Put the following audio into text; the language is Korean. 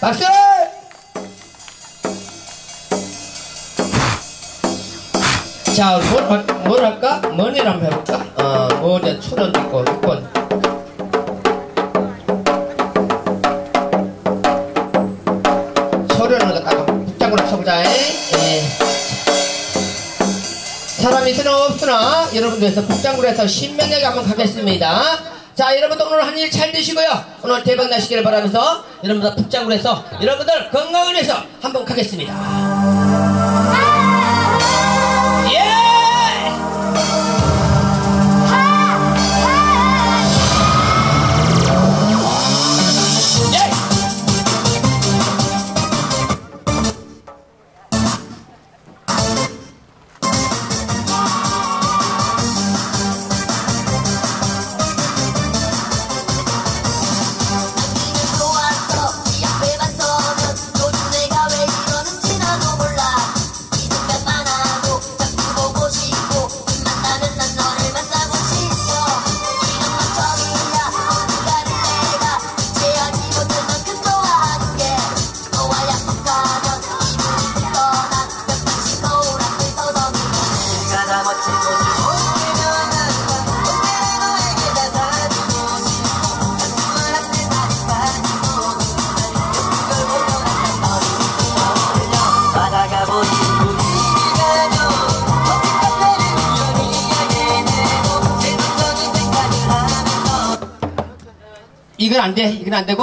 박수! 자, 뭘 할까? 뭐를 한번 해볼까? 뭐 이제 초론 있고 6번. 초론을 갖다가 붙잡고 쳐보자. 예. 사람이 있으나 없으나 여러분들에서 국장구로 해서 신명나게 한번 가겠습니다. 자, 여러분들 오늘 한 일 잘 되시고요. 오늘 대박 나시기를 바라면서 여러분들 국장구로 해서 여러분들 건강을 위해서 한번 가겠습니다. 예! 이건 안 돼. 이건 안 되고.